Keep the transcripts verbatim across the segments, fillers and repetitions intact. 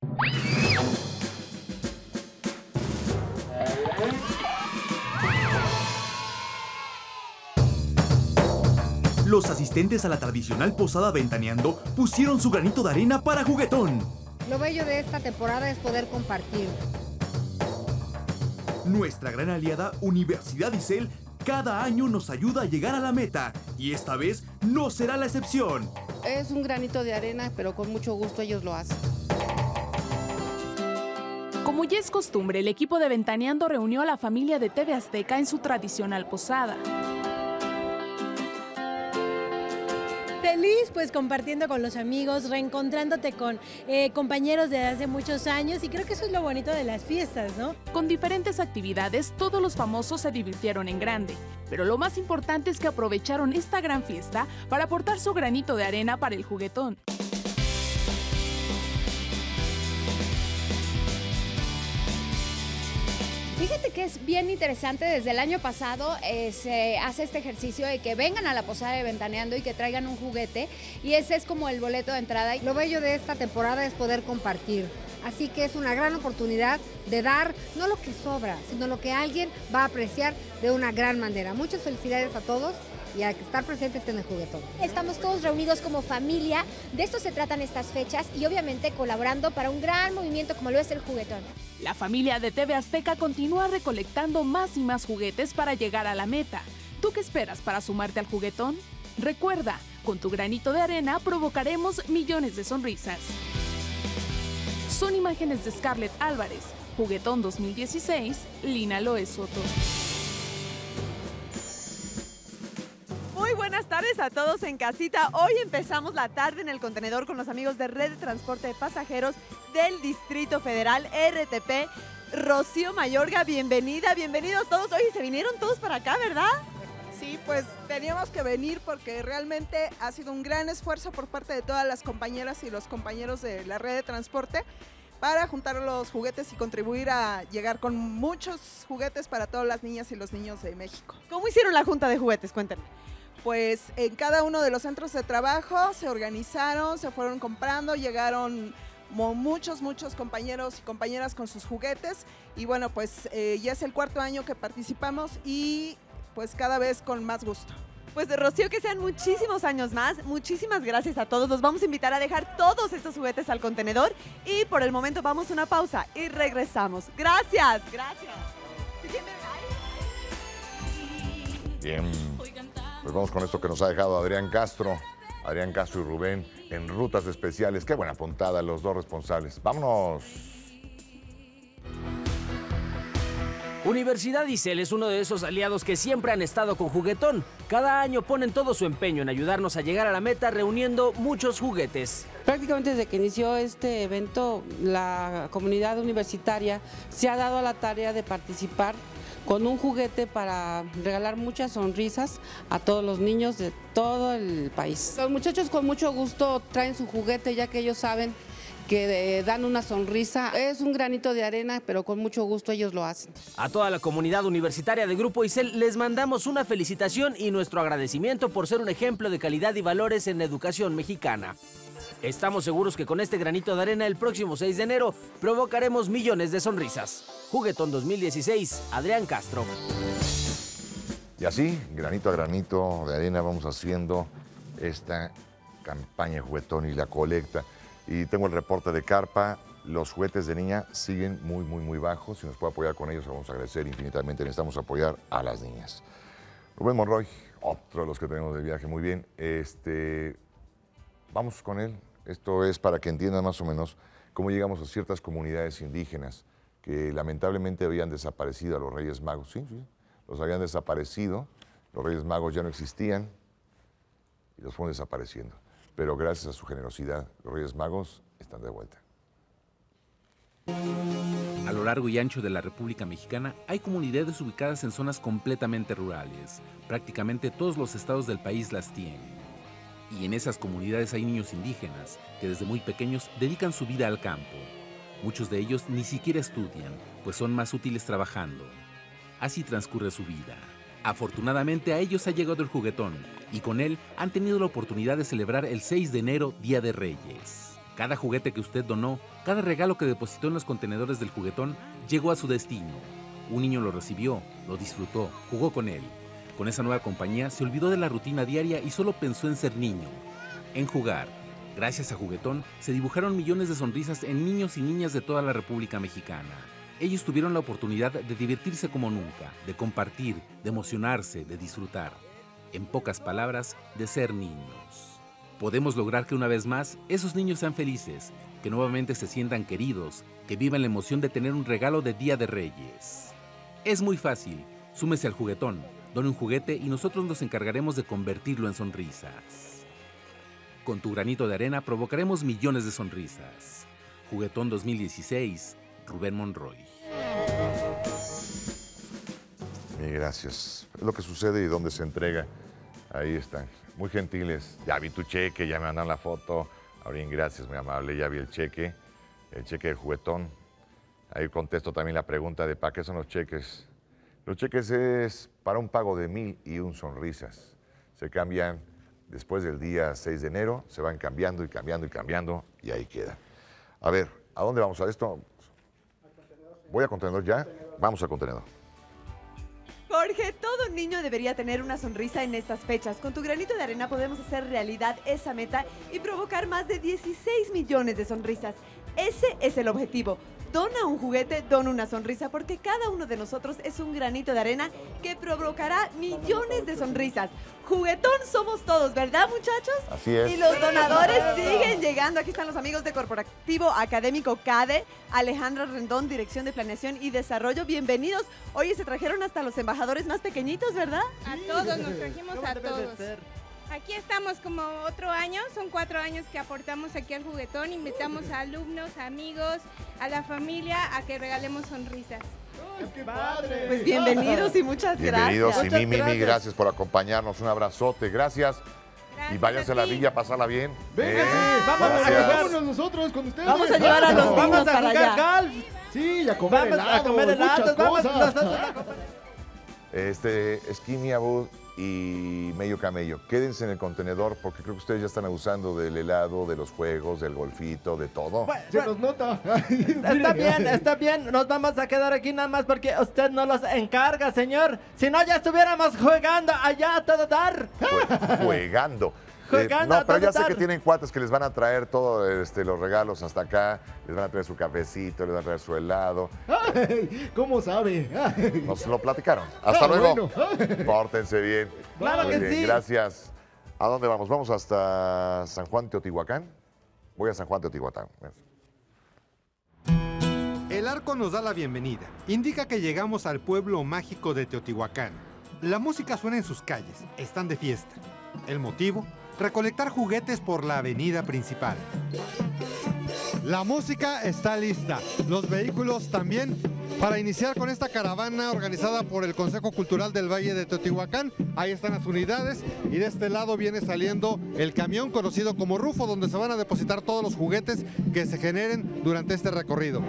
Los asistentes a la tradicional posada Ventaneando pusieron su granito de arena para Juguetón. Lo bello de esta temporada es poder compartir. Nuestra gran aliada Universidad ISEL cada año nos ayuda a llegar a la meta y esta vez no será la excepción. Es un granito de arena, pero con mucho gusto ellos lo hacen. Como ya es costumbre, el equipo de Ventaneando reunió a la familia de T V Azteca en su tradicional posada. Feliz, pues compartiendo con los amigos, reencontrándote con eh, compañeros de hace muchos años, y creo que eso es lo bonito de las fiestas, ¿no? Con diferentes actividades, todos los famosos se divirtieron en grande, pero lo más importante es que aprovecharon esta gran fiesta para aportar su granito de arena para el Juguetón. Fíjate que es bien interesante, desde el año pasado eh, se hace este ejercicio de que vengan a la posada de Ventaneando y que traigan un juguete, y ese es como el boleto de entrada. Lo bello de esta temporada es poder compartir, así que es una gran oportunidad de dar no lo que sobra, sino lo que alguien va a apreciar de una gran manera. Muchas felicidades a todos y a estar presentes en el Juguetón. Estamos todos reunidos como familia, de esto se tratan estas fechas y obviamente colaborando para un gran movimiento como lo es el Juguetón. La familia de T V Azteca continúa recolectando más y más juguetes para llegar a la meta. ¿Tú qué esperas para sumarte al Juguetón? Recuerda, con tu granito de arena provocaremos millones de sonrisas. Son imágenes de Scarlett Álvarez, Juguetón dos mil dieciséis, Lina Loe Soto. Muy buenas tardes a todos en casita. Hoy empezamos la tarde en el contenedor con los amigos de Red de Transporte de Pasajeros del Distrito Federal, R T P. Rocío Mayorga, bienvenida, bienvenidos todos. Oye, se vinieron todos para acá, ¿verdad? Sí, pues teníamos que venir porque realmente ha sido un gran esfuerzo por parte de todas las compañeras y los compañeros de la Red de Transporte para juntar los juguetes y contribuir a llegar con muchos juguetes para todas las niñas y los niños de México. ¿Cómo hicieron la junta de juguetes? Cuéntenme. Pues en cada uno de los centros de trabajo se organizaron, se fueron comprando, llegaron muchos, muchos compañeros y compañeras con sus juguetes y bueno, pues eh, ya es el cuarto año que participamos y pues cada vez con más gusto. Pues de Rocío, que sean muchísimos años más. Muchísimas gracias a todos. Los vamos a invitar a dejar todos estos juguetes al contenedor y por el momento vamos a una pausa y regresamos. Gracias. Gracias. Bien. Pues vamos con esto que nos ha dejado Adrián Castro, Adrián Castro y Rubén en Rutas Especiales. Qué buena puntada, los dos responsables. ¡Vámonos! Universidad ISEL es uno de esos aliados que siempre han estado con Juguetón. Cada año ponen todo su empeño en ayudarnos a llegar a la meta reuniendo muchos juguetes. Prácticamente desde que inició este evento, la comunidad universitaria se ha dado a la tarea de participar con un juguete para regalar muchas sonrisas a todos los niños de todo el país. Los muchachos con mucho gusto traen su juguete ya que ellos saben que dan una sonrisa. Es un granito de arena, pero con mucho gusto ellos lo hacen. A toda la comunidad universitaria de Grupo ISEL les mandamos una felicitación y nuestro agradecimiento por ser un ejemplo de calidad y valores en la educación mexicana. Estamos seguros que con este granito de arena el próximo seis de enero provocaremos millones de sonrisas. Juguetón dos mil dieciséis, Adrián Castro. Y así, granito a granito de arena, vamos haciendo esta campaña de Juguetón y la colecta. Y tengo el reporte de Carpa. Los juguetes de niña siguen muy, muy, muy bajos. Si nos puede apoyar con ellos, vamos a agradecer infinitamente. Necesitamos apoyar a las niñas. Rubén Monroy, otro de los que tenemos de viaje. Muy bien. Este, vamos con él. Esto es para que entiendan más o menos cómo llegamos a ciertas comunidades indígenas que lamentablemente habían desaparecido a los Reyes Magos. Sí, sí, los habían desaparecido. Los Reyes Magos ya no existían y los fueron desapareciendo. Pero gracias a su generosidad, los Reyes Magos están de vuelta. A lo largo y ancho de la República Mexicana hay comunidades ubicadas en zonas completamente rurales. Prácticamente todos los estados del país las tienen. Y en esas comunidades hay niños indígenas que desde muy pequeños dedican su vida al campo. Muchos de ellos ni siquiera estudian, pues son más útiles trabajando. Así transcurre su vida. Afortunadamente a ellos ha llegado el Juguetón y con él han tenido la oportunidad de celebrar el seis de enero, Día de Reyes. Cada juguete que usted donó, cada regalo que depositó en los contenedores del juguetón, llegó a su destino. Un niño lo recibió, lo disfrutó, jugó con él. Con esa nueva compañía se olvidó de la rutina diaria y solo pensó en ser niño, en jugar. Gracias a Juguetón, se dibujaron millones de sonrisas en niños y niñas de toda la República Mexicana. Ellos tuvieron la oportunidad de divertirse como nunca, de compartir, de emocionarse, de disfrutar. En pocas palabras, de ser niños. Podemos lograr que una vez más esos niños sean felices, que nuevamente se sientan queridos, que vivan la emoción de tener un regalo de Día de Reyes. Es muy fácil, súmese al Juguetón, done un juguete y nosotros nos encargaremos de convertirlo en sonrisas. Con tu granito de arena provocaremos millones de sonrisas. Juguetón dos mil dieciséis, Rubén Monroy. Mil gracias. Es lo que sucede y dónde se entrega. Ahí están. Muy gentiles. Ya vi tu cheque, ya me mandan la foto. Aurín, gracias, muy amable. Ya vi el cheque, el cheque del Juguetón. Ahí contesto también la pregunta de ¿para qué son los cheques? Los cheques es para un pago de mil y un sonrisas. Se cambian después del día seis de enero, se van cambiando y cambiando y cambiando y ahí queda. A ver, ¿a dónde vamos a esto? ¿Voy a contenedor ya? Vamos a contenedor. Jorge, todo niño debería tener una sonrisa en estas fechas. Con tu granito de arena podemos hacer realidad esa meta y provocar más de dieciséis millones de sonrisas. Ese es el objetivo. Dona un juguete, dona una sonrisa, porque cada uno de nosotros es un granito de arena que provocará millones de sonrisas. Juguetón somos todos, ¿verdad, muchachos? Así es. Y los donadores siguen llegando. Aquí están los amigos de Corporativo Académico CADE, Alejandra Rendón, Dirección de Planeación y Desarrollo. Bienvenidos. Oye, se trajeron hasta los embajadores más pequeñitos, ¿verdad? A todos, nos trajimos a todos. Aquí estamos como otro año, son cuatro años que aportamos aquí al Juguetón, invitamos a alumnos, amigos, a la familia a que regalemos sonrisas. ¡Qué padre! Pues bienvenidos y muchas Bienvenidos gracias. y Mimi, Mimi, gracias por acompañarnos, un abrazote, gracias. Gracias Y váyanse a la villa a pasarla bien. Venga, Eh, sí, vamos a gracias. jugarnos nosotros con ustedes. Vamos a llevar a los niños Vamos a para jugar allá. golf. Sí, y a comer Vamos helado, a comer muchas helados, vamos cosas. nosotros. Este, Skinny Abud y Medio Camello, quédense en el contenedor porque creo que ustedes ya están abusando del helado, de los juegos, del golfito, de todo. Bueno, Se nos nota. Está bien, está bien, nos vamos a quedar aquí nada más porque usted no los encarga, señor. Si no, ya estuviéramos jugando allá a todo dar. Jue- Juegando. Jugando Eh, a no, pero ya todo sé dar. que tienen cuates que les van a traer todos este, los regalos hasta acá, les van a traer su cafecito, les van a traer su helado. Ay, ¿cómo sabe? Ay. Nos lo platicaron. Hasta Ah, luego. bueno. Pórtense bien. Claro Muy que bien, sí. gracias. ¿A dónde vamos? Vamos hasta San Juan Teotihuacán. Voy a San Juan Teotihuacán. El arco nos da la bienvenida. Indica que llegamos al pueblo mágico de Teotihuacán. La música suena en sus calles. Están de fiesta. El motivo, recolectar juguetes por la avenida principal. La música está lista. Los vehículos también. Para iniciar con esta caravana organizada por el Consejo Cultural del Valle de Teotihuacán, ahí están las unidades y de este lado viene saliendo el camión conocido como Rufo, donde se van a depositar todos los juguetes que se generen durante este recorrido.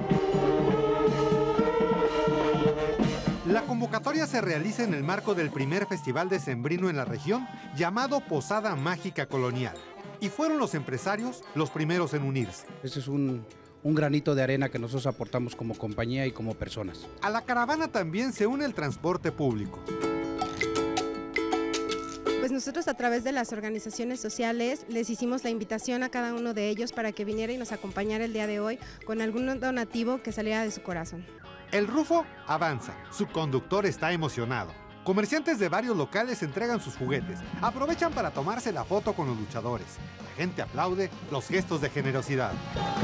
La convocatoria se realiza en el marco del primer festival decembrino en la región, llamado Posada Mágica Colonial. Y fueron los empresarios los primeros en unirse. Ese es un, un granito de arena que nosotros aportamos como compañía y como personas. A la caravana también se une el transporte público. Pues nosotros a través de las organizaciones sociales les hicimos la invitación a cada uno de ellos para que viniera y nos acompañara el día de hoy con algún donativo que saliera de su corazón. El Rufo avanza, su conductor está emocionado. Comerciantes de varios locales entregan sus juguetes, aprovechan para tomarse la foto con los luchadores. La gente aplaude los gestos de generosidad.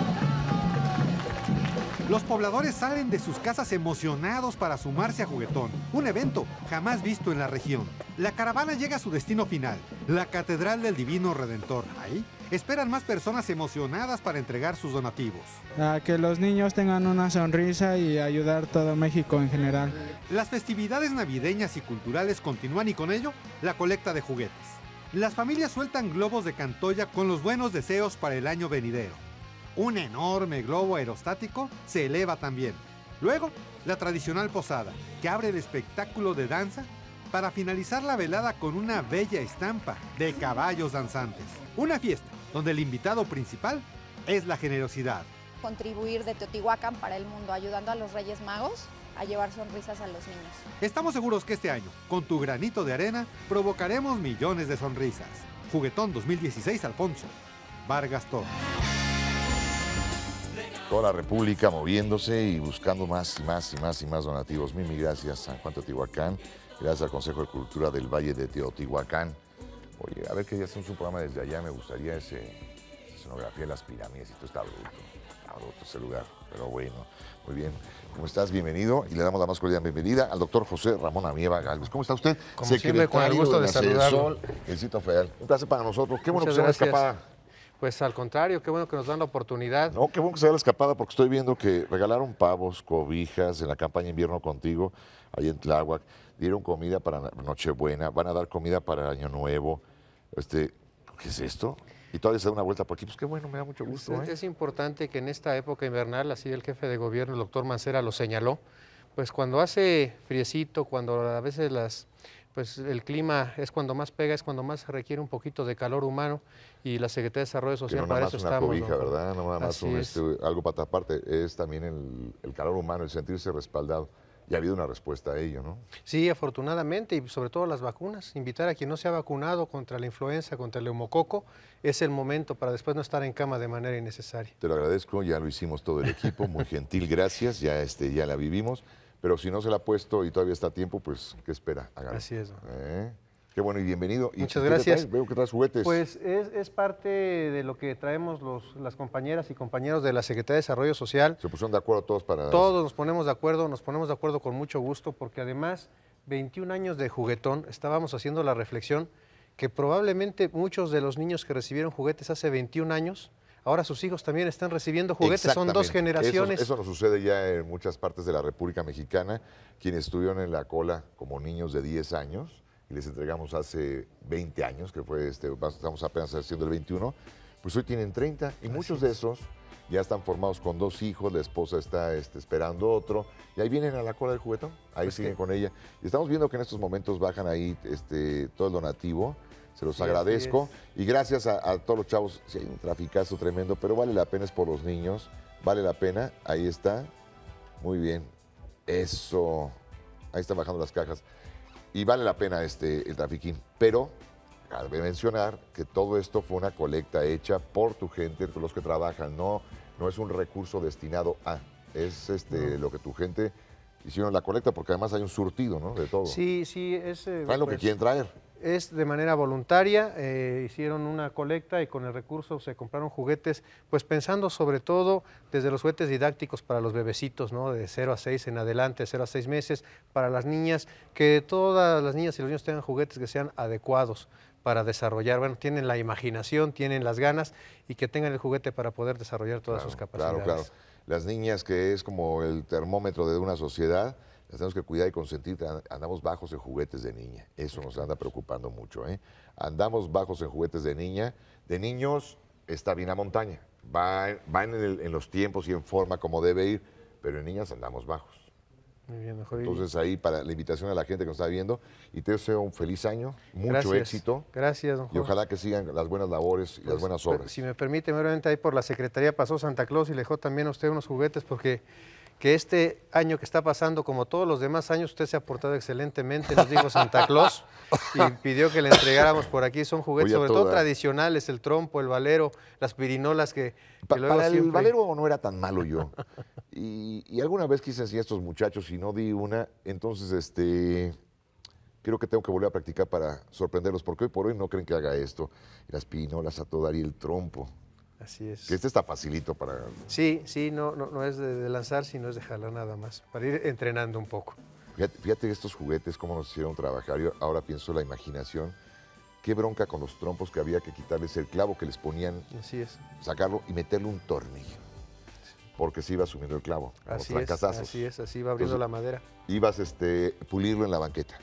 Los pobladores salen de sus casas emocionados para sumarse a Juguetón, un evento jamás visto en la región. La caravana llega a su destino final, la Catedral del Divino Redentor. Ahí esperan más personas emocionadas para entregar sus donativos. A que los niños tengan una sonrisa y ayudar a todo México en general. Las festividades navideñas y culturales continúan y con ello, la colecta de juguetes. Las familias sueltan globos de Cantoya con los buenos deseos para el año venidero. Un enorme globo aerostático se eleva también. Luego, la tradicional posada, que abre el espectáculo de danza para finalizar la velada con una bella estampa de caballos danzantes. Una fiesta donde el invitado principal es la generosidad. Contribuir de Teotihuacán para el mundo, ayudando a los Reyes Magos a llevar sonrisas a los niños. Estamos seguros que este año, con tu granito de arena, provocaremos millones de sonrisas. Juguetón dos mil dieciséis, Alfonso Vargas Torres. Toda la República moviéndose y buscando más y más y más y más donativos. Mimi, gracias a San Juan Teotihuacán, gracias al Consejo de Cultura del Valle de Teotihuacán. Oye, a ver que ya hacemos un programa desde allá, me gustaría ese, esa escenografía de las pirámides, y todo está bruto, está bruto ese lugar, pero bueno, muy bien. ¿Cómo estás? Bienvenido, y le damos la más cordial bienvenida al doctor José Ramón Amieva Galvez. ¿Cómo está usted? Como siempre, con el gusto de saludarlo. El Sitio Federal. Un placer para nosotros, qué bueno Muchas que se gracias. va a escapada. Pues al contrario, qué bueno que nos dan la oportunidad. No, qué bueno que se da la escapada, porque estoy viendo que regalaron pavos, cobijas en la campaña Invierno Contigo, allá en Tláhuac, dieron comida para Nochebuena, van a dar comida para Año Nuevo. Este, ¿qué es esto? Y todavía se da una vuelta por aquí, pues qué bueno, me da mucho gusto. Es, ¿eh? es importante que en esta época invernal, así el jefe de gobierno, el doctor Mancera, lo señaló, pues cuando hace friecito, cuando a veces las... pues el clima es cuando más pega, es cuando más se requiere un poquito de calor humano, y la Secretaría de Desarrollo Social, Que no para nada eso más una estamos. cobija, ¿no? ¿verdad? No nada más Así un, es. este, algo para taparte, es también el, el calor humano, el sentirse respaldado. Y ha habido una respuesta a ello, ¿no? Sí, afortunadamente, y sobre todo las vacunas. Invitar a quien no se ha vacunado contra la influenza, contra el neumococo, es el momento para después no estar en cama de manera innecesaria. Te lo agradezco, ya lo hicimos todo el equipo, muy gentil, gracias, ya, este, ya la vivimos. Pero si no se la ha puesto y todavía está a tiempo, pues, ¿qué espera? Hágalo. Así es. ¿Eh? Qué bueno y bienvenido. ¿Y Muchas qué te gracias. traes? Veo que traes juguetes. Pues es, es parte de lo que traemos los, las compañeras y compañeros de la Secretaría de Desarrollo Social. Se pusieron de acuerdo todos para... Todos nos ponemos de acuerdo, nos ponemos de acuerdo con mucho gusto, porque además, veintiún años de juguetón, estábamos haciendo la reflexión que probablemente muchos de los niños que recibieron juguetes hace veintiún años, ahora sus hijos también están recibiendo juguetes, son dos generaciones. Eso, eso nos sucede ya en muchas partes de la República Mexicana, quienes estuvieron en la cola como niños de diez años, y les entregamos hace veinte años, que fue, este, estamos apenas haciendo el veintiuno, pues hoy tienen treinta, y muchos de esos ya están formados con dos hijos, la esposa está este, esperando otro, y ahí vienen a la cola del juguetón, ahí pues siguen que... con ella. Y estamos viendo que en estos momentos bajan ahí este, todo el donativo, se los sí, agradezco, y gracias a, a todos los chavos, sí hay un traficazo tremendo, pero vale la pena, es por los niños, vale la pena, ahí está, muy bien, eso, ahí están bajando las cajas. Y vale la pena este, el trafiquín, pero cabe mencionar que todo esto fue una colecta hecha por tu gente, por los que trabajan, no, no es un recurso destinado a, es este, no. lo que tu gente hicieron la colecta, porque además hay un surtido, ¿no? De todo. Sí, sí, es... Eh, Traen pues, lo que quieren traer. Es de manera voluntaria, eh, hicieron una colecta y con el recurso se compraron juguetes, pues pensando sobre todo desde los juguetes didácticos para los bebecitos, ¿no? De cero a seis en adelante, cero a seis meses, para las niñas, que todas las niñas y los niños tengan juguetes que sean adecuados para desarrollar, bueno, tienen la imaginación, tienen las ganas y que tengan el juguete para poder desarrollar todas claro, sus capacidades. Claro, claro. Las niñas, que es como el termómetro de una sociedad, las tenemos que cuidar y consentir. Andamos bajos en juguetes de niña. Eso nos anda preocupando mucho. ¿eh? Andamos bajos en juguetes de niña. De niños está bien a montaña. Va, va en, el, en los tiempos y en forma como debe ir, pero en niñas andamos bajos. Muy bien, mejor. Entonces ahí para la invitación a la gente que nos está viendo, y te deseo un feliz año, mucho Gracias. éxito. Gracias, don Juan. Y ojalá que sigan las buenas labores y pues, las buenas obras. Si me permite, brevemente ahí por la Secretaría pasó Santa Claus y le dejó también a usted unos juguetes, porque que este año que está pasando, como todos los demás años, usted se ha portado excelentemente, nos dijo Santa Claus, y pidió que le entregáramos por aquí. Son juguetes, Oye, sobre toda. todo tradicionales, el trompo, el valero, las pirinolas que, que pa luego Para siempre... el valero no era tan malo yo. y, y alguna vez quise enseñar a estos muchachos y no di una, entonces este... creo que tengo que volver a practicar para sorprenderlos, porque hoy por hoy no creen que haga esto. Las pirinolas a todo dar y el trompo. Así es. Que este está facilito para... Sí, sí, no, no, no es de, de lanzar, sino es de jalar nada más, para ir entrenando un poco. Fíjate, fíjate estos juguetes, cómo nos hicieron trabajar. Yo ahora pienso la imaginación. Qué bronca con los trompos que había que quitarles el clavo que les ponían. Así es. Sacarlo y meterle un tornillo. Porque se iba sumiendo el clavo. Así es, así es, así va abriendo Entonces, la madera. Ibas a este, pulirlo en la banqueta.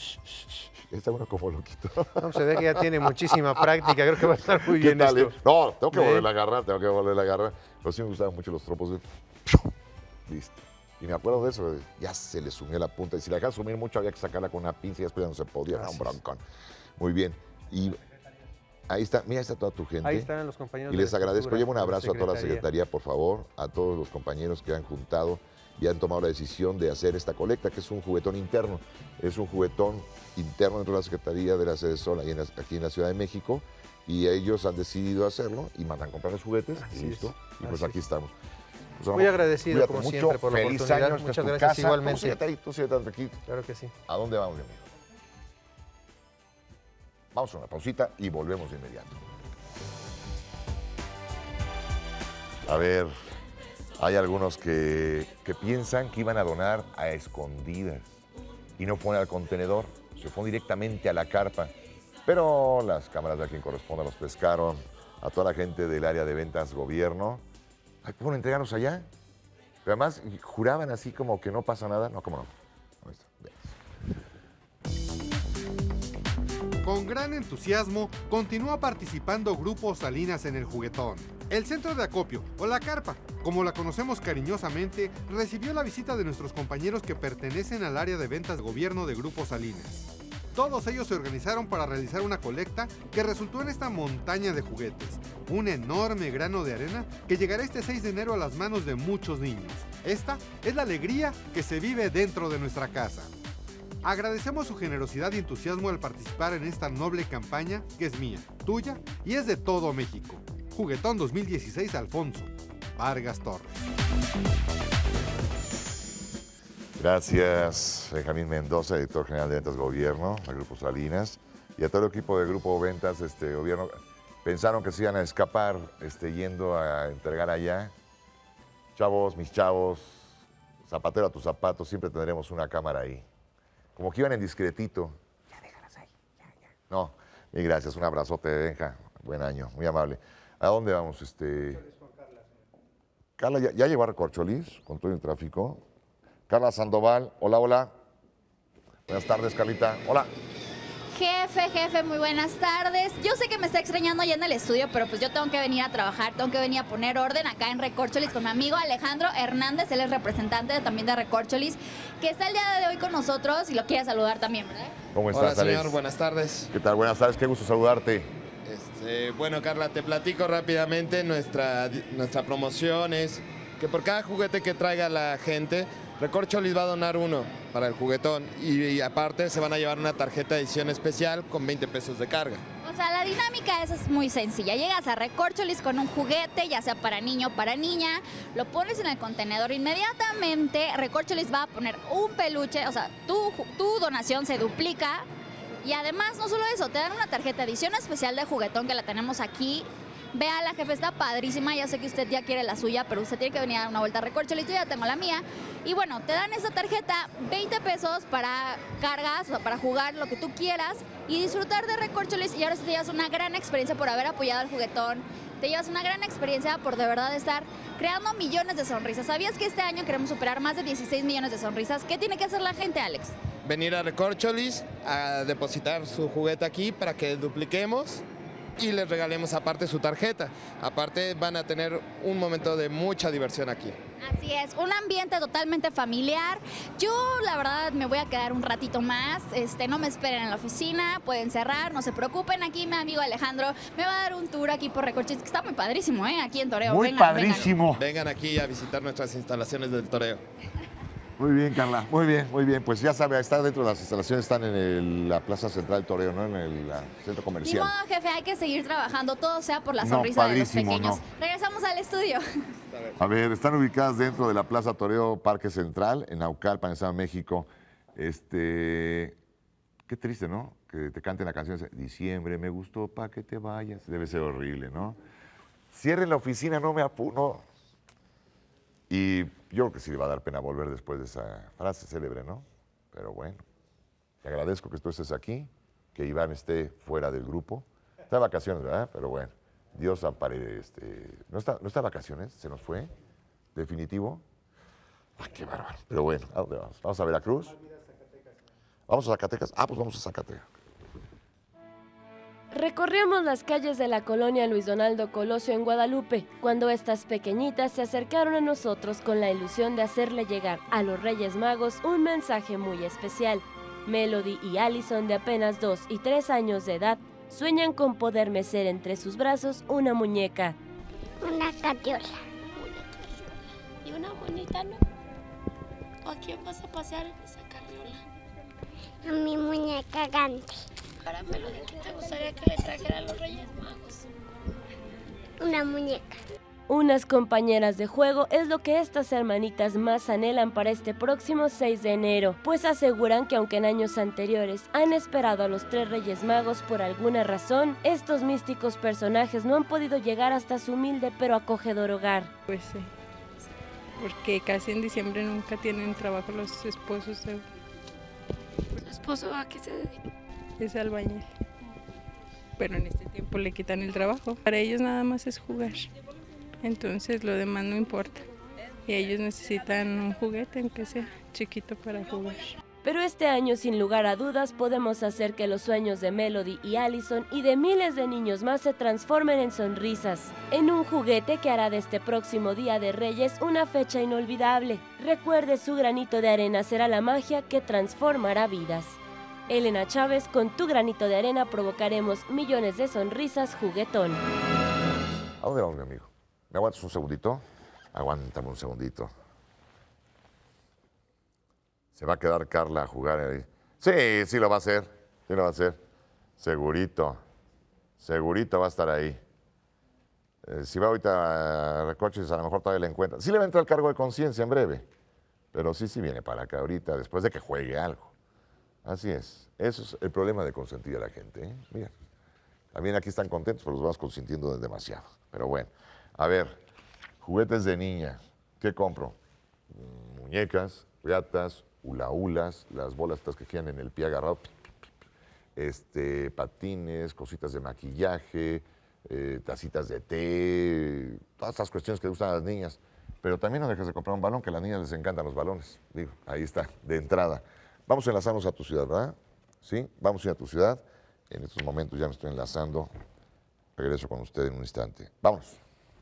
Está uno como loquito. No, se ve que ya tiene muchísima práctica, creo que va a estar muy bien tal, esto. Eh? No, tengo que ¿Eh? volver a agarrar, tengo que volver a agarrar. Pero sí me gustaban mucho los trompos. De... Listo. Y me acuerdo de eso, ya se le sumió la punta. Y si la dejaba sumir mucho, había que sacarla con una pinza y después ya no se podía. Era un broncón. Muy bien. Y Ahí está, mira, está toda tu gente. Ahí están los compañeros. Y de les la agradezco. cultura, Llevo un de la abrazo a toda la Secretaría, por favor, a todos los compañeros que han juntado y han tomado la decisión de hacer esta colecta, que es un juguetón interno. Es un juguetón interno dentro de la Secretaría de la Sede Sol, ahí en la- aquí en la Ciudad de México, y ellos han decidido hacerlo y mandan a comprar los juguetes Así y listo. es, Y pues así aquí es. estamos. Pues, Muy amor, agradecido, cuídate como mucho, siempre, por la feliz oportunidad. año, esta Muchas es tu gracias, casa. igualmente. Tú siéntate ahí, tú siéntate aquí. Claro que sí. ¿A dónde vamos, mi amigo? Vamos a una pausita y volvemos de inmediato. A ver, hay algunos que, que piensan que iban a donar a escondidas y no fueron al contenedor, se fueron directamente a la carpa. Pero las cámaras de a quien corresponda los pescaron, a toda la gente del área de ventas gobierno. Ay, ¿pueden entregarnos allá? Pero además juraban así como que no pasa nada. No, ¿cómo no? Ahí está, vean. Con gran entusiasmo, continúa participando Grupo Salinas en el juguetón. El centro de acopio, o la carpa, como la conocemos cariñosamente, recibió la visita de nuestros compañeros que pertenecen al área de ventas de gobierno de Grupo Salinas. Todos ellos se organizaron para realizar una colecta que resultó en esta montaña de juguetes, un enorme grano de arena que llegará este seis de enero a las manos de muchos niños. Esta es la alegría que se vive dentro de nuestra casa. Agradecemos su generosidad y entusiasmo al participar en esta noble campaña que es mía, tuya y es de todo México. Juguetón dos mil dieciséis Alfonso Vargas Torres. Gracias, Benjamín Mendoza, director general de Ventas Gobierno, al Grupo Salinas, y a todo el equipo de Grupo Ventas este, Gobierno. Pensaron que se iban a escapar este, yendo a entregar allá. Chavos, mis chavos, zapatero a tus zapatos, siempre tendremos una cámara ahí. Como que iban en discretito. Ya déjalas ahí, ya, ya. No, y gracias, un abrazote, Benja. Buen año, muy amable. ¿A dónde vamos? Este... Carla, ¿ya, ya llegó a Recorcholis con todo el tráfico? Carla Sandoval, hola, hola. Buenas tardes, Carlita. Hola. Jefe, jefe, muy buenas tardes. Yo sé que me está extrañando allá en el estudio, pero pues yo tengo que venir a trabajar, tengo que venir a poner orden acá en Recorcholis con mi amigo Alejandro Hernández, él es representante también de Recorcholis, que está el día de hoy con nosotros y lo quiere saludar también, ¿verdad? ¿Cómo estás, Hola, señor, Alex? buenas tardes. ¿Qué tal? Buenas tardes, qué gusto saludarte. Este, bueno, Carla, te platico rápidamente. Nuestra, nuestra promoción es que por cada juguete que traiga la gente, Recorcholis va a donar uno para el juguetón y, y aparte se van a llevar una tarjeta de edición especial con veinte pesos de carga. O sea, la dinámica esa es muy sencilla. Llegas a Recorcholis con un juguete, ya sea para niño o para niña, lo pones en el contenedor inmediatamente. Recorcholis va a poner un peluche, o sea, tu, tu donación se duplica. Y además, no solo eso, te dan una tarjeta de edición especial de juguetón que la tenemos aquí. Vea, la jefe está padrísima, ya sé que usted ya quiere la suya, pero usted tiene que venir a dar una vuelta a Recorcholis, yo ya tengo la mía. Y bueno, te dan esa tarjeta, veinte pesos para cargas, o sea, para jugar lo que tú quieras y disfrutar de Recorcholis. Y ahora sí te llevas una gran experiencia por haber apoyado al juguetón, te llevas una gran experiencia por de verdad estar creando millones de sonrisas. ¿Sabías que este año queremos superar más de dieciséis millones de sonrisas? ¿Qué tiene que hacer la gente, Alex? Venir a Recorcholis a depositar su juguete aquí para que dupliquemos y les regalemos aparte su tarjeta. Aparte van a tener un momento de mucha diversión aquí. Así es, un ambiente totalmente familiar. Yo la verdad me voy a quedar un ratito más, este, no me esperen en la oficina, pueden cerrar, no se preocupen. Aquí mi amigo Alejandro me va a dar un tour aquí por Recorcholis, que está muy padrísimo, ¿eh? Aquí en Toreo. Muy vengan, padrísimo. vengan. Vengan aquí a visitar nuestras instalaciones del toreo. Muy bien, Carla. Muy bien, muy bien. Pues ya sabe, está dentro de las instalaciones, están en el- la Plaza Central del Toreo, ¿no? En el la, centro Ni comercial. modo, jefe, hay que seguir trabajando, todo sea por la No, sonrisa de los padrísimo, pequeños. no. Regresamos al estudio. A ver, están ubicadas dentro de la Plaza Toreo Parque Central, en Naucalpan, en Estado de México. Este, qué triste, ¿no? Que te canten la canción de Diciembre, me gustó pa' que te vayas. Debe ser horrible, ¿no? Cierren la oficina, no me apuro. Y yo creo que sí le va a dar pena volver después de esa frase célebre, ¿no? Pero bueno, te agradezco que tú estés aquí, que Iván esté fuera del grupo. Está de vacaciones, ¿verdad? Pero bueno, Dios ampare, este... ¿No está, no está de vacaciones? ¿Se nos fue? ¿Definitivo? ¡Ay, qué bárbaro! Pero bueno, ¿a dónde vamos? ¿Vamos a Veracruz? ¿Vamos a Zacatecas? Ah, pues vamos a Zacatecas. Recorríamos las calles de la colonia Luis Donaldo Colosio en Guadalupe, cuando estas pequeñitas se acercaron a nosotros con la ilusión de hacerle llegar a los Reyes Magos un mensaje muy especial. Melody y Allison, de apenas dos y tres años de edad, sueñan con poder mecer entre sus brazos una muñeca. Una carriola. ¿Y una bonita, no? ¿O a quién vas a pasear en esa carriola? A mi muñeca grande. Ahora, Melody, ¿qué te gustaría que le trajera a los Reyes Magos? Una muñeca. Unas compañeras de juego es lo que estas hermanitas más anhelan para este próximo seis de enero, pues aseguran que aunque en años anteriores han esperado a los tres Reyes Magos por alguna razón, estos místicos personajes no han podido llegar hasta su humilde pero acogedor hogar. Pues sí, porque casi en diciembre nunca tienen trabajo los esposos. De... ¿Tu esposo a qué se dedica? Es albañil, pero en este tiempo le quitan el trabajo. Para ellos nada más es jugar. Entonces lo demás no importa. Y ellos necesitan un juguete, aunque sea chiquito, para jugar. Pero este año, sin lugar a dudas, podemos hacer que los sueños de Melody y Allison y de miles de niños más se transformen en sonrisas. En un juguete que hará de este próximo Día de Reyes una fecha inolvidable. Recuerde, su granito de arena será la magia que transformará vidas. Elena Chávez, con Tu Granito de Arena provocaremos millones de sonrisas, juguetón. ¿A dónde vamos, mi amigo? ¿Me aguantas un segundito? Aguántame un segundito. ¿Se va a quedar Carla a jugar ahí? Sí, sí lo va a hacer. Sí lo va a hacer. Segurito. Segurito va a estar ahí. Eh, si va ahorita a Recorcholis, a lo mejor todavía le encuentra. Sí le va a entrar el cargo de conciencia en breve. Pero sí, sí viene para acá ahorita, después de que juegue algo. Así es. Eso es el problema de consentir a la gente, ¿eh? Mira. También aquí están contentos, pero los vamos consintiendo demasiado. Pero bueno. A ver, juguetes de niña. ¿Qué compro? Muñecas, piatas, hula hulas, las bolas estas que giran en el pie agarrado, este, patines, cositas de maquillaje, eh, tacitas de té, todas estas cuestiones que gustan a las niñas. Pero también no dejes de comprar un balón, que a las niñas les encantan los balones. Digo, ahí está, de entrada. Vamos a enlazarnos a tu ciudad, ¿verdad? Sí, vamos a ir a tu ciudad. En estos momentos ya me estoy enlazando. Regreso con usted en un instante. Vámonos.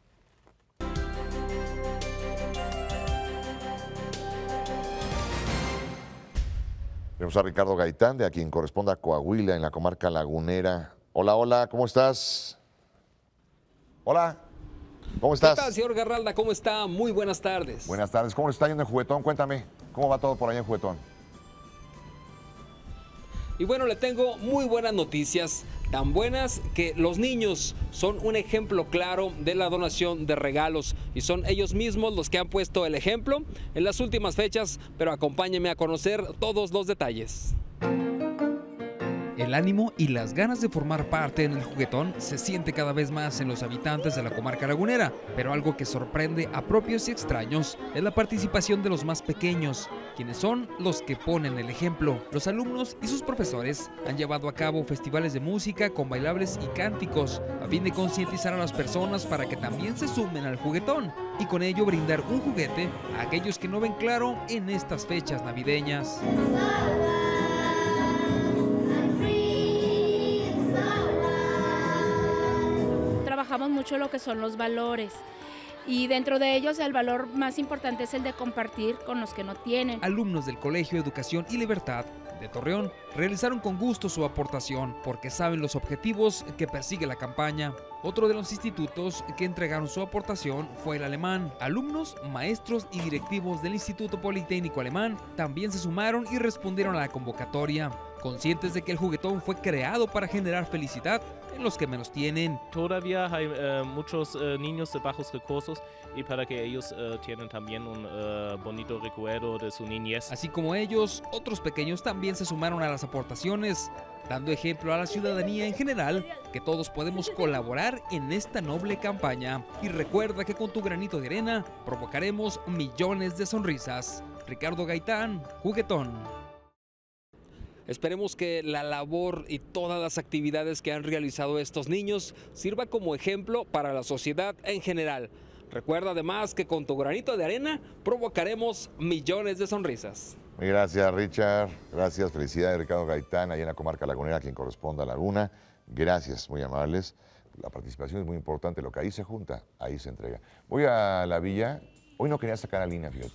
Tenemos a Ricardo Gaitán, de a quien corresponde a Coahuila, en la comarca lagunera. Hola, hola, ¿cómo estás? Hola, ¿cómo estás? ¿Qué tal, señor Garralda? ¿Cómo está? Muy buenas tardes. Buenas tardes. ¿Cómo le está yendo en Juguetón? Cuéntame, ¿cómo va todo por allá en Juguetón? Y bueno, le tengo muy buenas noticias, tan buenas que los niños son un ejemplo claro de la donación de regalos y son ellos mismos los que han puesto el ejemplo en las últimas fechas, pero acompáñenme a conocer todos los detalles. El ánimo y las ganas de formar parte en el juguetón se siente cada vez más en los habitantes de la comarca lagunera, pero algo que sorprende a propios y extraños es la participación de los más pequeños, quienes son los que ponen el ejemplo. Los alumnos y sus profesores han llevado a cabo festivales de música con bailables y cánticos, a fin de concientizar a las personas para que también se sumen al juguetón y con ello brindar un juguete a aquellos que no ven claro en estas fechas navideñas. Trabajamos mucho lo que son los valores y dentro de ellos el valor más importante es el de compartir con los que no tienen. Alumnos del Colegio Educación y Libertad de Torreón realizaron con gusto su aportación porque saben los objetivos que persigue la campaña. Otro de los institutos que entregaron su aportación fue el alemán. Alumnos, maestros y directivos del Instituto Politécnico Alemán también se sumaron y respondieron a la convocatoria, conscientes de que el juguetón fue creado para generar felicidad en los que menos tienen. Todavía hay uh, muchos uh, niños de bajos recursos y para que ellos uh, tienen también un uh, bonito recuerdo de su niñez. Así como ellos, otros pequeños también se sumaron a las aportaciones, dando ejemplo a la ciudadanía en general que todos podemos colaborar en esta noble campaña. Y recuerda que con tu granito de arena provocaremos millones de sonrisas. Ricardo Gaitán, Juguetón. Esperemos que la labor y todas las actividades que han realizado estos niños sirva como ejemplo para la sociedad en general. Recuerda además que con tu granito de arena provocaremos millones de sonrisas. Muy gracias, Richard. Gracias, felicidades, Ricardo Gaitán, allá en la comarca lagunera, quien corresponde a Laguna. Gracias, muy amables. La participación es muy importante, lo que ahí se junta, ahí se entrega. Voy a la villa. Hoy no quería sacar a Lina, fíjate.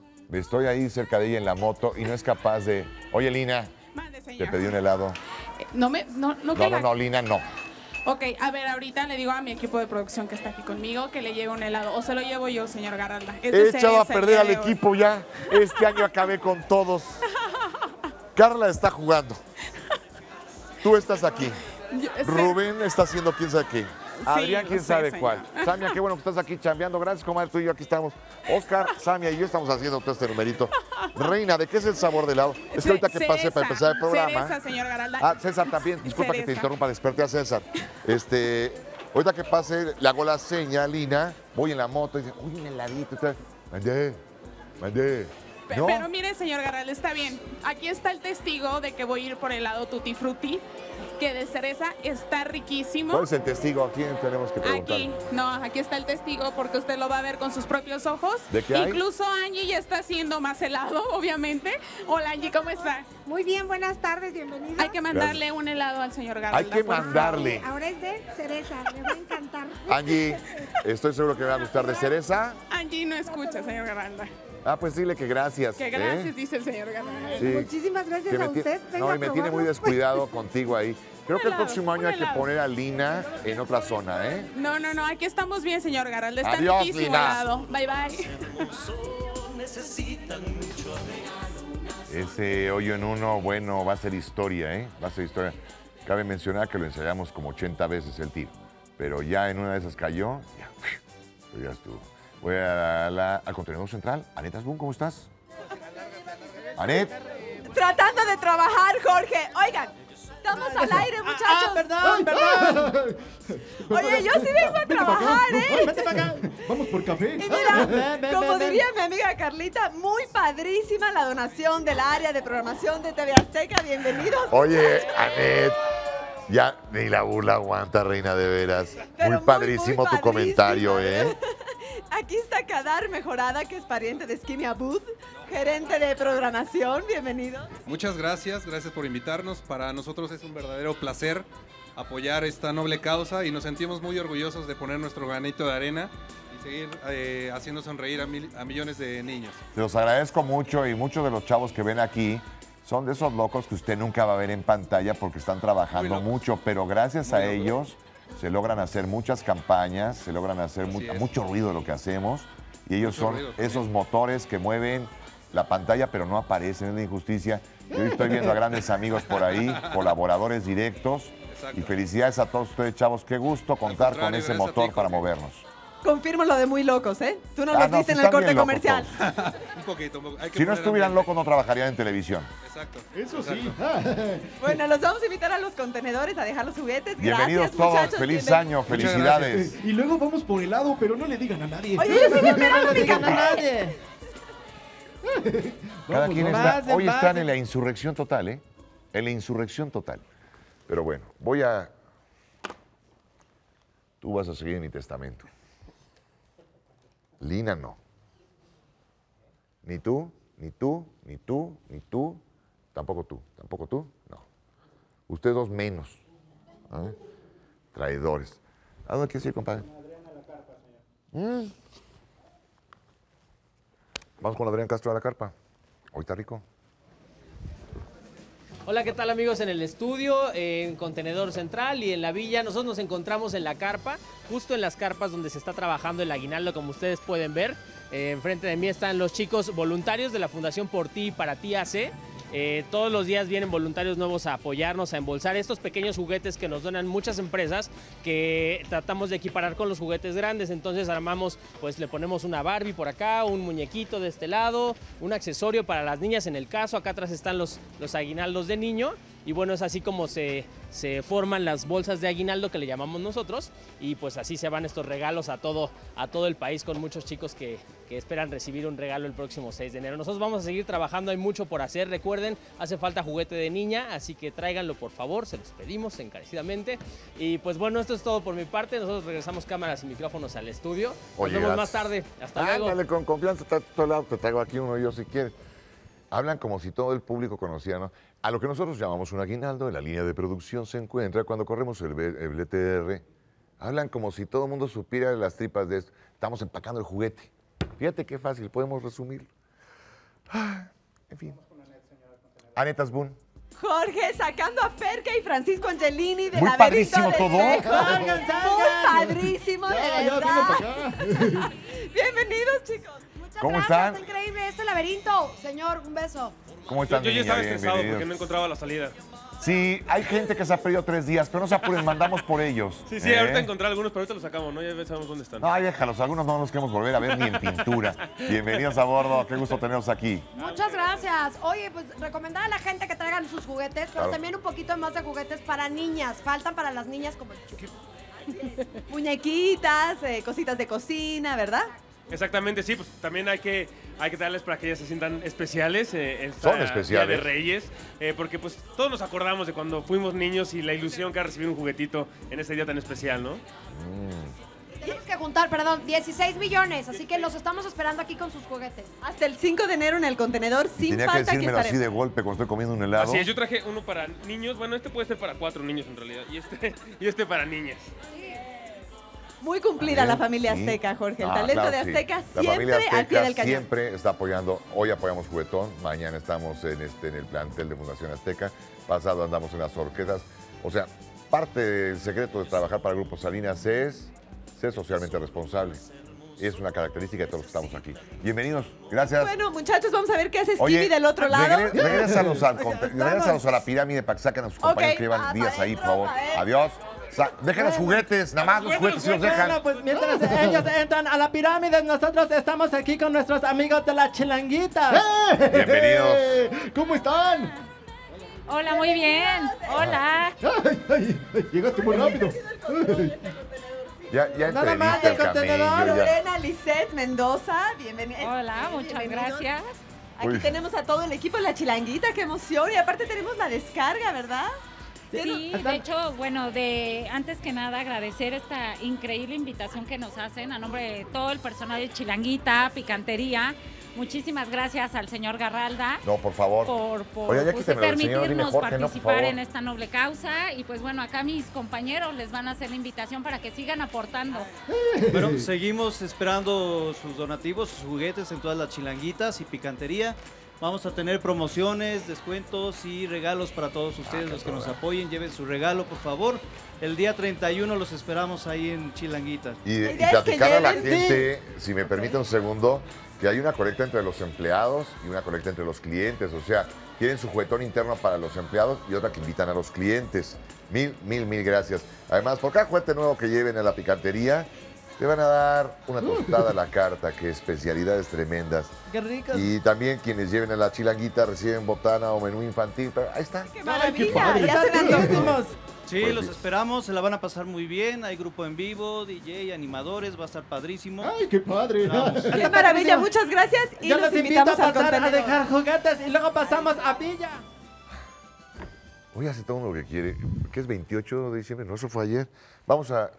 Estoy ahí cerca de ella en la moto y no es capaz de... Oye, Lina, Mande, te pedí un helado. No me, no, no, que No, no, la- no, Lina, no. Ok, a ver, ahorita le digo a mi equipo de producción que está aquí conmigo que le lleve un helado. O se lo llevo yo, señor Garralda. Es de He echado a cereza el perder día al de hoy. equipo ya. Este año acabé con todos. Carla está jugando. Tú estás aquí. Yo- sí. Rubén está haciendo quién sabe qué. Adrián, lo quién sé, sabe señor. cuál. Samia, qué bueno que estás aquí chambeando. Gracias, comadre. Tú y yo aquí estamos. Oscar, Samia y yo estamos haciendo todo este numerito. Reina, ¿de qué es el sabor de helado? Es que ahorita que pasé para empezar el programa. Cereza, señor Garralda. Ah, César también. Disculpa que te Cereza. interrumpa, desperté a César. Este, ahorita que pase, le hago la seña a Lina, voy en la moto y dice, uy, un heladito. y tal. Mandé, mandé. Pe- ¿No? Pero mire, señor Garralda, está bien. Aquí está el testigo de que voy a ir por helado Tutti Frutti, que de cereza está riquísimo. ¿Cuál es el testigo? ¿A quién tenemos que preguntar? Aquí, no, aquí está el testigo porque usted lo va a ver con sus propios ojos. ¿De qué hay? Incluso Angie ya está haciendo más helado, obviamente. Hola Angie, ¿cómo está? Muy bien, buenas tardes, bienvenido. Hay que mandarle un helado al señor Garralda. Hay que por favor. mandarle. Ahora es de cereza, me va a encantar. Angie, estoy seguro que me va a gustar de cereza. Angie no escucha, señor Garralda. Ah, pues dile que gracias. Que ¿eh? gracias, dice el señor Garralda. Sí. Muchísimas gracias Que me a ti- usted. Venga No, a y me tiene muy probarlo. descuidado contigo ahí. Creo Un que el helado, próximo año un hay que helado. poner a Lina en otra zona, ¿eh? No, no, no, aquí estamos bien, señor Garralda. Está Adiós, riquísimo Lina. helado. Bye, bye. Ese hoyo en uno, bueno, va a ser historia, ¿eh? Va a ser historia. Cabe mencionar que lo ensayamos como ochenta veces el tiro, pero ya en una de esas cayó, ya, pero ya estuvo. Voy a la- al contenedor central. Anet Asbun, ¿cómo estás? Anet. Tratando de trabajar, Jorge. Oigan, estamos al aire, muchachos. Ah, perdón, perdón. Oye, yo sí vengo a trabajar, ¿eh? Vete para acá. Vamos por café. Y mira, Ven, ven, como ven, ven. diría mi amiga Carlita, muy padrísima la donación del área de programación de T V Azteca. Bienvenidos. Oye, Anet, ya ni la burla aguanta, reina de veras. Pero Muy muy, padrísimo muy tu comentario, padrísimo, ¿eh? Aquí está Kadar Mejorada, que es pariente de Skimia Booth, gerente de programación. Bienvenido. Muchas gracias, gracias por invitarnos. Para nosotros es un verdadero placer apoyar esta noble causa y nos sentimos muy orgullosos de poner nuestro granito de arena y seguir eh, haciendo sonreír a, mil- a millones de niños. Se los agradezco mucho y muchos de los chavos que ven aquí son de esos locos que usted nunca va a ver en pantalla porque están trabajando mucho, pero gracias a ellos se logran hacer muchas campañas, se logran hacer mu- es. mucho ruido de lo que hacemos y ellos Mucho son ruido también. esos motores que mueven la pantalla pero no aparecen, es la injusticia. Yo estoy viendo a grandes amigos por ahí, colaboradores directos y felicidades a todos ustedes, chavos. Qué gusto contar con contrario, ese gracias a ti, motor para Jorge. movernos. Confirmo lo de muy locos, ¿eh? Tú no Ah, los no, viste sí en el están corte bien locos comercial. Un poquito, un poco. Hay que Si no poner estuvieran ambiente. locos no trabajarían en televisión. Exacto. Eso sí. Bueno, los vamos a invitar a los contenedores a dejar los juguetes. Bienvenidos Gracias, todos, muchachos. feliz Bienven- año, felicidades. Eh, y luego vamos por helado, pero no le digan a nadie. Oye, yo sigo esperando mi digan a café. nadie. Cada Vamos, quien vamos. está, Pasen, hoy están pasen. en la insurrección total, ¿eh? En la insurrección total. Pero bueno, voy a... Tú vas a seguir mi testamento. Lina no. Ni tú, ni tú, ni tú, ni tú. Tampoco tú, tampoco tú, no. Ustedes dos menos. ¿Ah? Traidores. ¿A dónde quieres ir, compadre? Mm. Vamos con Adrián Castro a la carpa. Hoy está rico. Hola, ¿qué tal amigos en el estudio, en Contenedor Central y en la villa? Nosotros nos encontramos en la carpa, justo en las carpas donde se está trabajando el aguinaldo, como ustedes pueden ver. Eh, enfrente de mí están los chicos voluntarios de la Fundación Por Ti y Para Ti A C. Eh, todos los días vienen voluntarios nuevos a apoyarnos, a embolsar estos pequeños juguetes que nos donan muchas empresas que tratamos de equiparar con los juguetes grandes. Entonces armamos, pues le ponemos una Barbie por acá, un muñequito de este lado, un accesorio para las niñas en el caso. Acá atrás están los, los aguinaldos de niño. Y bueno, es así como se, se forman las bolsas de aguinaldo que le llamamos nosotros. Y pues así se van estos regalos a todo, a todo el país con muchos chicos que, que esperan recibir un regalo el próximo seis de enero. Nosotros vamos a seguir trabajando, hay mucho por hacer. Recuerden, hace falta juguete de niña, así que tráiganlo por favor, se los pedimos encarecidamente. Y pues bueno, esto es todo por mi parte. Nosotros regresamos cámaras y micrófonos al estudio. Nos Oye, vemos gracias. más tarde. Hasta luego. Ándale, con confianza, está todo lado, te traigo aquí uno yo si quieres. Hablan como si todo el público conociera, ¿no? A lo que nosotros llamamos un aguinaldo, en la línea de producción se encuentra cuando corremos el, B- el B T R. Hablan como si todo el mundo supiera de las tripas de esto. Estamos empacando el juguete. Fíjate qué fácil, podemos resumir. Ah, en fin. Anet Asbun, Jorge sacando a Ferca y Francisco Angelini de Muy la padrísimo todo. Muy padrísimo, de verdad. Bienvenidos, chicos. Muchas ¿Cómo gracias, están? está increíble este laberinto. Señor, un beso. ¿Cómo están, Yo ya niñas? estaba estresado porque Bienvenidos. no encontraba la salida. Sí, hay gente que se ha perdido tres días, pero no se apuren, mandamos por ellos. Sí, sí, ¿eh? ahorita encontré algunos, pero ahorita los sacamos, ¿no? Ya sabemos dónde están. No, déjalos, algunos no los queremos volver a ver ni en pintura. Bienvenidos a bordo, qué gusto tenerlos aquí. Muchas gracias. Oye, pues recomendar a la gente que traigan sus juguetes, pero Claro. también un poquito más de juguetes para niñas. Faltan para las niñas como el chup. Muñequitas, eh, cositas de cocina, ¿verdad? Exactamente, sí, pues también hay que, hay que darles para que ellas se sientan especiales. Eh, esta Son especiales. Día de Reyes, eh, porque pues todos nos acordamos de cuando fuimos niños y la ilusión que era recibir un juguetito en este día tan especial, ¿no? Tenemos que juntar, perdón, dieciséis millones, así que los estamos esperando aquí con sus juguetes. Hasta el cinco de enero en el contenedor, sin Tenía que falta que decírmelo así estaremos. de golpe cuando estoy comiendo un helado. Así es, yo traje uno para niños, bueno, este puede ser para cuatro niños en realidad, y este, y este para niñas. Muy cumplida la familia Sí. Azteca, Jorge. El Ah, talento claro, de sí. Azteca La siempre familia al pie Azteca del cañón. siempre está apoyando. Hoy apoyamos Juguetón, mañana estamos en, este, en el plantel de Fundación Azteca, pasado andamos en las orquestas. O sea, parte del secreto de trabajar para el Grupo Salinas es ser socialmente responsable. Es una característica de todos los que estamos aquí. Bienvenidos, gracias. Bueno, muchachos, vamos a ver qué hace Stevie Oye, del otro lado. regre- regrésalos, al conte- regrésalos a la pirámide para que saquen a sus compañeros Ok, que llevan ah, días ahí, por adentro, favor. adentro. Adiós. Sa- dejen los juguetes, nada más los juguetes si los dejan. Bueno, pues mientras ellos entran a la pirámide, nosotros estamos aquí con nuestros amigos de la Chilanguita. Bienvenidos. ¿Cómo están? Hola, muy bien. Hola. Ay, ay, ay, llegaste muy rápido. Ya, ya Nada más entreviste del el contenedor. camello. ya. Lorena Lisette Mendoza, bienvenida. Hola, muchas gracias. Aquí Uy. tenemos a todo el equipo de la Chilanguita, qué emoción. Y aparte tenemos la descarga, ¿verdad? Sí, de hecho, bueno, de antes que nada agradecer esta increíble invitación que nos hacen a nombre de todo el personal de Chilanguita, Picantería. Muchísimas gracias al señor Garralda No, por favor. por, por Oye, ya pues, quítemelo del señor, dime permitirnos Jorge, no, por participar favor. en esta noble causa. Y pues bueno, acá mis compañeros les van a hacer la invitación para que sigan aportando. Bueno, seguimos esperando sus donativos, sus juguetes en todas las chilanguitas y picantería. Vamos a tener promociones, descuentos y regalos para todos ustedes, los que nos apoyen. Lleven su regalo, por favor. El día treinta y uno los esperamos ahí en Chilanguitas. Y, y platicar a la gente, si me permite un segundo, que hay una colecta entre los empleados y una colecta entre los clientes. O sea, tienen su juguetón interno para los empleados y otra que invitan a los clientes. Mil, mil, mil gracias. Además, por cada juguete nuevo que lleven a la picantería, te van a dar una tostada a la carta, que especialidades tremendas. Qué ricas. Y también quienes lleven a la Chilanguita reciben botana o menú infantil. Pero ahí está. ¡Qué maravilla! padre. Ya se me antojó. Sí, Pues los sí. esperamos, se la van a pasar muy bien. Hay grupo en vivo, D J, animadores, va a estar padrísimo. ¡Ay, qué padre! Vamos. ¡Qué maravilla! Muchas gracias. Y Yo los los invito a invitamos al pasar a contenedor. dejar juguetes y luego pasamos a Villa. Hoy hace todo lo que quiere. ¿Qué es veintiocho de diciembre? No, eso fue ayer. Vamos a...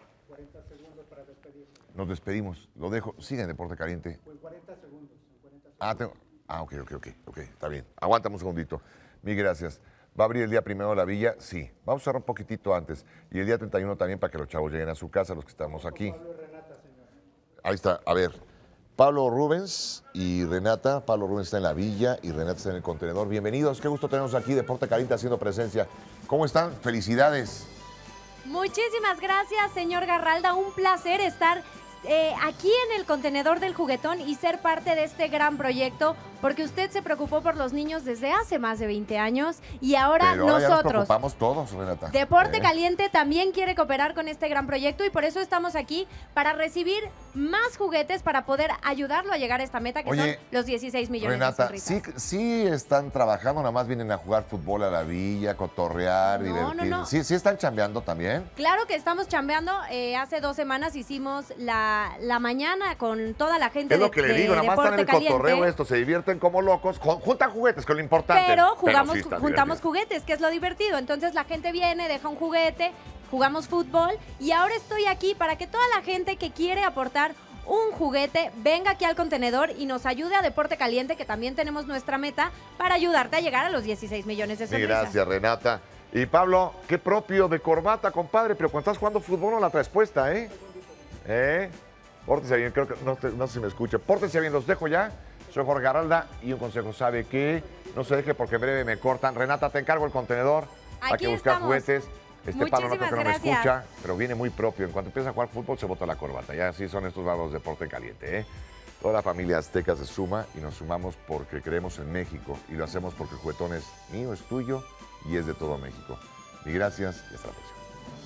Nos despedimos. Lo dejo. Siga en Deporte Caliente. Ah, tengo... ah, ok, ok, ok, ok. Está bien. Aguántame un segundito. Mil gracias. ¿Va a abrir el día primero la villa? Sí. Vamos a cerrar un poquitito antes. Y el día treinta y uno también para que los chavos lleguen a su casa, los que estamos aquí. Ahí está. A ver. Pablo Rubens y Renata. Pablo Rubens está en la villa y Renata está en el contenedor. Bienvenidos. Qué gusto tenernos aquí. Deporte Caliente haciendo presencia. ¿Cómo están? Felicidades. Muchísimas gracias, señor Garralda. Un placer estar eh, aquí en el contenedor del juguetón y ser parte de este gran proyecto, porque usted se preocupó por los niños desde hace más de veinte años y ahora Pero ahora ya nos nosotros. preocupamos todos, Renata. Deporte ¿Eh? Caliente también quiere cooperar con este gran proyecto y por eso estamos aquí para recibir más juguetes para poder ayudarlo a llegar a esta meta que Oye, son los dieciséis millones de Renata, sonrisas. sí, sí están trabajando, nada más vienen a jugar fútbol a la villa, cotorrear, No, divertirse. no, no. Sí, sí están chambeando también. Claro que estamos chambeando. Eh, hace dos semanas hicimos la, la mañana con toda la gente Es lo de, que le de digo, nada más están en el Deporte cotorreo Caliente. esto, se divierten como locos, ju- juntan juguetes, que es lo importante. Pero jugamos, sí están juntamos divertidos. juguetes, que es lo divertido. Entonces la gente viene, deja un juguete, jugamos fútbol y ahora estoy aquí para que toda la gente que quiere aportar un juguete venga aquí al contenedor y nos ayude a Deporte Caliente, que también tenemos nuestra meta para ayudarte a llegar a los dieciséis millones de Mil sonrisas. gracias, Renata. Y Pablo, qué propio de corbata, compadre, pero cuando estás jugando fútbol no la traes puesta, ¿eh? ¿Eh? Pórtese bien, creo que no, te- no sé si me escucha. Pórtese bien, los dejo ya. Soy Jorge Garralda y un consejo, ¿sabe qué? No se deje porque en breve me cortan. Renata, te encargo el contenedor. Hay Aquí que buscar estamos. juguetes. Este Pablo no creo que no me gracias. escucha, pero viene muy propio. En cuanto empieza a jugar fútbol, se bota la corbata. Ya así son estos bárbaros de deporte caliente, ¿eh? Toda la familia azteca se suma y nos sumamos porque creemos en México. Y lo hacemos porque el juguetón es mío, es tuyo y es de todo México. Y gracias y hasta la próxima.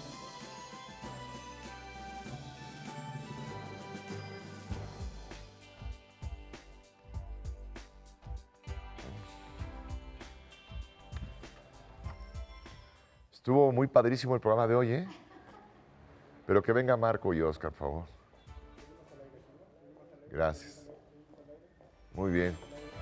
Estuvo muy padrísimo el programa de hoy, ¿eh? Pero que venga Marco y Oscar, por favor. Gracias. Muy bien.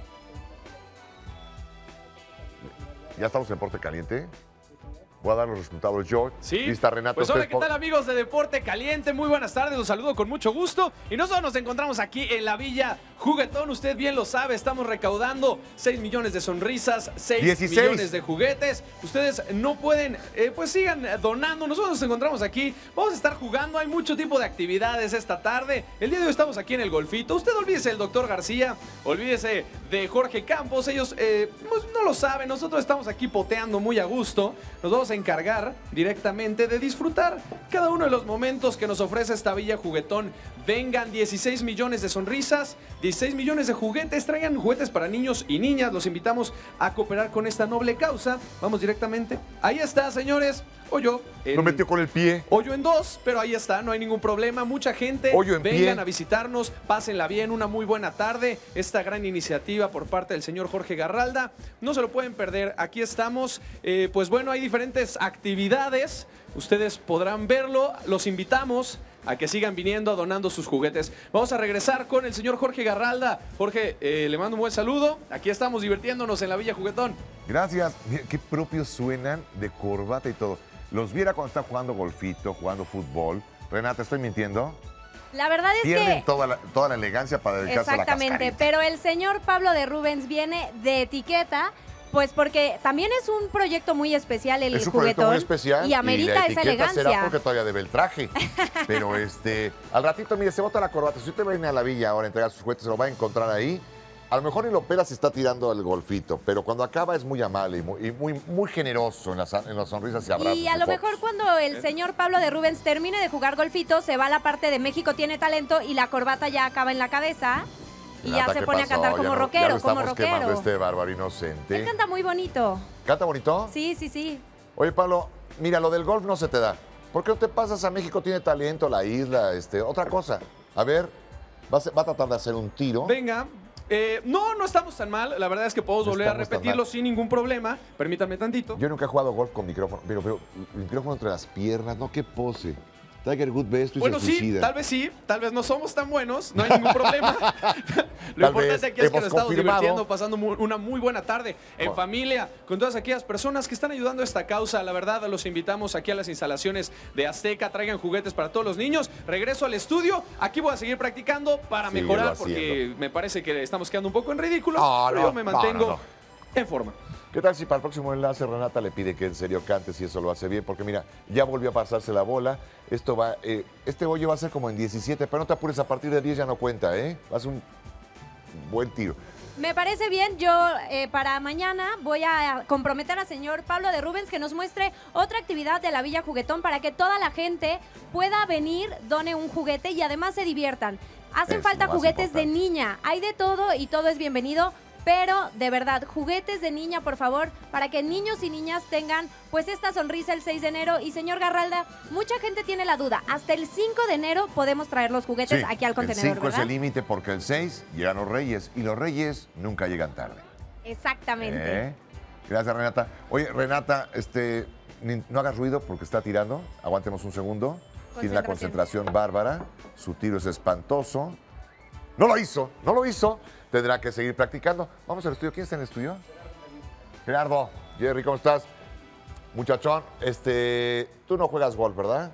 ¿Ya estamos en Deporte Caliente? Voy a dar los resultados yo. Sí. Lista, Renato. Pues hola, usted ¿qué tal, amigos de Deporte Caliente? Muy buenas tardes, los saludo con mucho gusto. Y nosotros nos encontramos aquí en la Villa Juguetón. Usted bien lo sabe, estamos recaudando seis millones de sonrisas, seis dieciséis millones de juguetes. Ustedes no pueden, eh, pues sigan donando. Nosotros nos encontramos aquí, vamos a estar jugando. Hay mucho tipo de actividades esta tarde. El día de hoy estamos aquí en el Golfito. Usted olvídese del doctor García, olvídese de Jorge Campos. Ellos eh, pues no lo saben, nosotros estamos aquí poteando muy a gusto. Nos vamos a encargar directamente de disfrutar cada uno de los momentos que nos ofrece esta Villa Juguetón. Vengan, dieciséis millones de sonrisas, dieciséis millones de juguetes, traigan juguetes para niños y niñas. Los invitamos a cooperar con esta noble causa. Vamos directamente. Ahí está, señores. Hoyo. En, Lo metió con el pie. Hoyo en dos, pero ahí está, no hay ningún problema. Mucha gente. Hoyo en Vengan pie. a visitarnos, pásenla bien, una muy buena tarde. Esta gran iniciativa por parte del señor Jorge Garralda. No se lo pueden perder. Aquí estamos. Eh, pues bueno, hay diferentes actividades. Ustedes podrán verlo. Los invitamos a que sigan viniendo, donando sus juguetes. Vamos a regresar con el señor Jorge Garralda. Jorge, eh, le mando un buen saludo. Aquí estamos divirtiéndonos en la Villa Juguetón. Gracias. Mira, qué propios suenan de corbata y todo. Los viera cuando están jugando golfito, jugando fútbol. Renata, ¿estoy mintiendo? La verdad es Pierden que... toda la, toda la elegancia para dedicarse a la Exactamente, cascarita. pero el señor Pablo de Rubens viene de etiqueta, pues porque también es un proyecto muy especial el Es un proyecto juguetón muy especial y amerita la esa etiqueta elegancia. será porque todavía debe el traje. Pero este, al ratito, mire, se bota la corbata. Si usted viene a la villa ahora a entregar sus juguetes, se lo va a encontrar ahí. A lo mejor ni lo pela si está tirando el golfito, pero cuando acaba es muy amable y muy, y muy, muy generoso en las, en las sonrisas y abrazos. Y a y lo fotos. mejor cuando el señor Pablo de Rubens termine de jugar golfito, se va a la parte de México tiene talento y la corbata ya acaba en la cabeza y ya Renata, se ¿qué pone pasó? a cantar Ya como no- ya rockero, lo como estamos quemando rockero. este bárbaro inocente. Él canta muy bonito. ¿Canta bonito? Sí, sí, sí. Oye, Pablo, mira, lo del golf no se te da. ¿Por qué no te pasas a México? Tiene talento, la isla, este, otra cosa. A ver, va a, ser- va a tratar de hacer un tiro. Venga. Eh, no, no estamos tan mal. La verdad es que podemos No volver a estamos tan repetirlo mal. sin ningún problema. Permítanme tantito. Yo nunca he jugado golf con micrófono, pero, pero el micrófono entre las piernas, no, qué pose. Tiger Woods ve esto y Bueno, se sí, suicida. tal vez sí, tal vez no somos tan buenos, no hay ningún problema. Lo Tal importante vez aquí es que hemos nos estamos confirmado. divirtiendo, pasando mu- una muy buena tarde en Oh. familia, con todas aquellas personas que están ayudando a esta causa. La verdad, los invitamos aquí a las instalaciones de Azteca, traigan juguetes para todos los niños. Regreso al estudio, aquí voy a seguir practicando para Síguelo mejorar, porque haciendo. me parece que estamos quedando un poco en ridículo, No, pero no, yo me no, mantengo no, no. en forma. ¿Qué tal si para el próximo enlace Renata le pide que en serio cante si eso lo hace bien? Porque mira, ya volvió a pasarse la bola. Esto va, eh, este hoyo va a ser como en diecisiete, pero no te apures, a partir de diez ya no cuenta, ¿eh? Va a ser un buen tiro. Me parece bien, yo eh, para mañana voy a comprometer al señor Pablo de Rubens que nos muestre otra actividad de la Villa Juguetón para que toda la gente pueda venir, done un juguete y además se diviertan. Hacen Es falta lo más juguetes de importante. niña, hay de todo y todo es bienvenido, pero de verdad, juguetes de niña, por favor, para que niños y niñas tengan pues esta sonrisa el seis de enero. Y señor Garralda, mucha gente tiene la duda, hasta el cinco de enero podemos traer los juguetes Sí, aquí al el contenedor, cinco es ¿verdad? el límite porque el seis llegan los reyes y los reyes nunca llegan tarde. Exactamente. ¿Eh? Gracias, Renata. Oye, Renata, este, ni- no hagas ruido porque está tirando. Aguantemos un segundo. Tiene la concentración bárbara. Su tiro es espantoso. No lo hizo, no lo hizo. Tendrá que seguir practicando. Vamos al estudio. ¿Quién está en el estudio? Gerardo. Jerry, ¿cómo estás? Muchachón, este, tú no juegas golf, ¿verdad?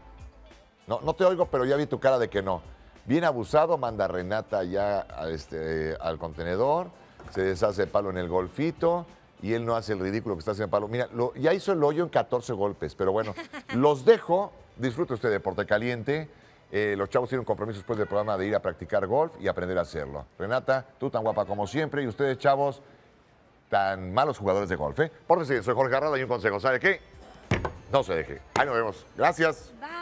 No, no te oigo, pero ya vi tu cara de que no. Bien abusado, manda a Renata ya a este, al contenedor, se deshace de palo en el golfito y él no hace el ridículo que está haciendo palo. Mira, lo- ya hizo el hoyo en catorce golpes, pero bueno, los dejo. Disfrute usted de Deporte Caliente Eh, los chavos tienen un compromiso después del programa de ir a practicar golf y aprender a hacerlo. Renata, tú tan guapa como siempre y ustedes, chavos, tan malos jugadores de golf, ¿eh? Pórtense, soy Jorge Garralda y un consejo, ¿sabe qué? No se deje. Ahí nos vemos. Gracias. Bye.